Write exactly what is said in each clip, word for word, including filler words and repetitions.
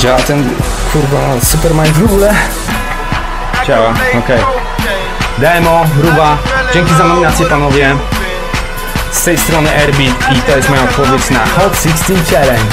działa ten, kurwa, Supermind w ogóle? Działa, okej. Okay. Demo, Ruba, dzięki za nominację, panowie. Z tej strony Airbeat i to jest moja odpowiedź na Hot szesnaście Challenge.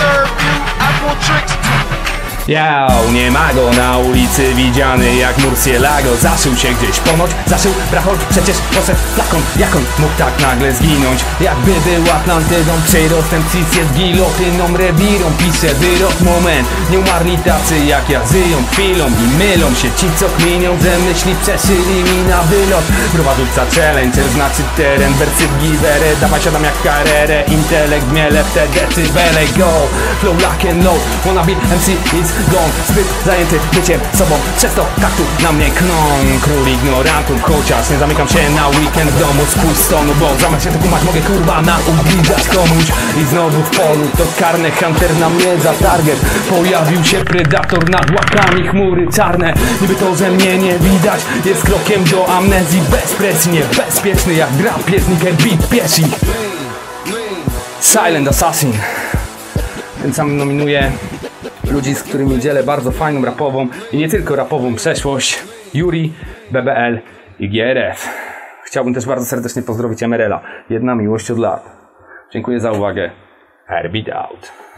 Yo, nie ma go na ulicy widziany jak Murcielago. Zaszył się gdzieś ponoć, zaszył brachol. Przecież poszedł flakon, jak on mógł tak nagle zginąć? Jakby był Atlantydą, przyrostem cis jest gilotyną, rewirą. Pisze wyrok, moment, nie umarli tacy jak ja. Żyją chwilą i mylą się ci co kminią, że myśli przeszyli mi na wylot. Prowadząca challenge, znaczy teren, wersy w giwerę. Dawaj siadam jak karerę, intelekt miele w te decybele. Go, flow lock and load, wanna be M C is gone. Zbyt zajęty byciem sobą, przez to kaktu na mnie kną. Król ignorantów, chociaż nie zamykam się na weekend w domu z pustonu, bo zamiast się to kumać mogę kurwa na ubliżać komuś. I znowu w polu to karne, hunter na mnie za target. Pojawił się predator nad łakami, chmury czarne. Niby to, że mnie nie widać, jest krokiem do amnezji. Bezpresji, bezpieczny jak drapie, sneaker beat piesi. Silent Assassin. Ten sam nominuje ludzi, z którymi dzielę bardzo fajną rapową i nie tylko rapową przeszłość. Yuri, B B L i G R F. Chciałbym też bardzo serdecznie pozdrowić M R L a. Jedna miłość od lat. Dziękuję za uwagę. Airbeat out.